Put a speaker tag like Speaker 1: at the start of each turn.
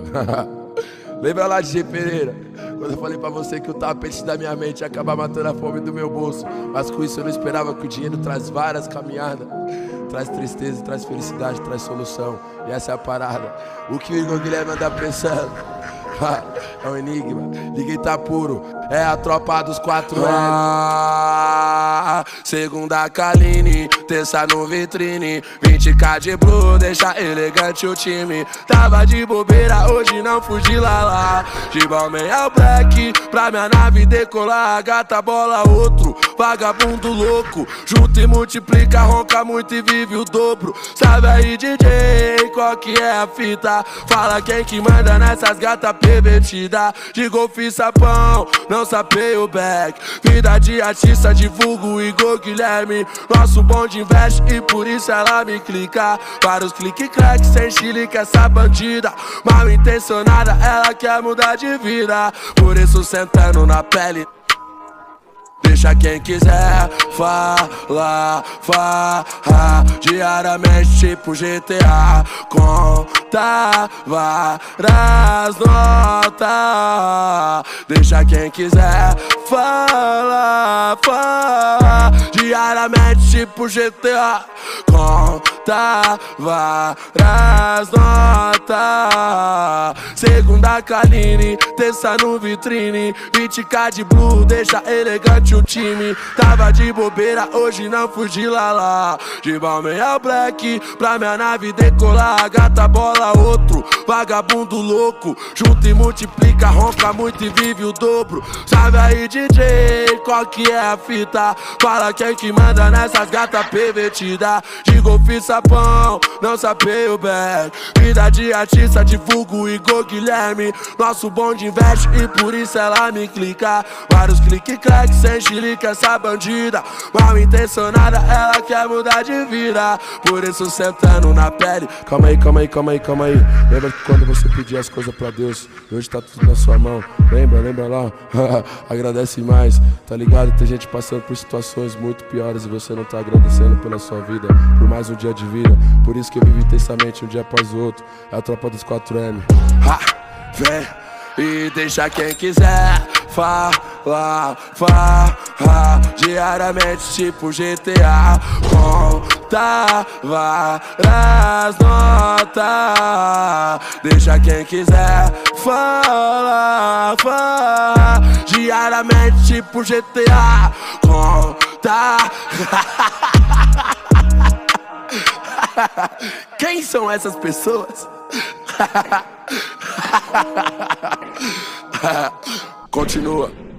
Speaker 1: Lembra lá de G. Pereira, quando eu falei pra você que o tapete da minha mente ia acabar matando a fome do meu bolso. Mas com isso eu não esperava que o dinheiro traz várias caminhadas. Traz tristeza, traz felicidade, traz solução. E essa é a parada. O que o Igor Guilherme anda pensando é um enigma, ninguém tá puro. É a tropa dos 4 segunda Kaline, terça no vitrine, 20k de blue, deixa elegante o time. Tava de bobeira, hoje não fugi lá. De Balmain ao Black, pra minha nave decolar. Gata bola outro, vagabundo louco. Junta e multiplica, ronca muito e vive o dobro. Sabe aí DJ, qual que é a fita? Fala quem que manda nessas gatas pervertidas. De golfe sapão, não sapei o back. Vida de artista, divulgo Igor Guilherme. Nosso bonde investe e por isso ela me clica. Para os clique-clack, sem chilique essa bandida. Mal intencionada, ela quer mudar de vida. Por isso sentando na pele, deixa quem quiser falar, diariamente tipo GTA. Conta várias notas. Deixa quem quiser falar, diariamente tipo GTA. Conta várias notas. Segunda Kaline, terça no vitrine, 20k de blue, deixa elegante o time. Tava de bobeira, hoje não fugi lá. De Balmain ao Black, pra minha nave decolar. Gata bola outro, vagabundo louco. Junta e multiplica, ronca muito e vive o dobro. Sabe aí DJ, qual que é a fita? Fala quem que manda nessas gatas pervertidas. De golfe sapão, não sapei o back. Vida de artista, divulgo Igor Guilherme. Nosso bonde investe e por isso ela me clica. Vários clique-clack, sem chilique essa bandida. Mal intencionada, ela quer mudar de vida. Por isso sentando na pele. Calma aí. Lembra que quando você pedia as coisas pra Deus, hoje tá tudo na sua mão. Lembra lá? Agradece mais, tá ligado? Tem gente passando por situações muito piores e você não tá agradecendo pela sua vida, por mais um dia de vida. Por isso que eu vivo intensamente um dia após o outro. É a tropa dos 4M. Vem e deixa quem quiser falar, diariamente tipo GTA. Conta várias notas. Deixa quem quiser falar, diariamente tipo GTA. Conta. Quem são essas pessoas? Continua.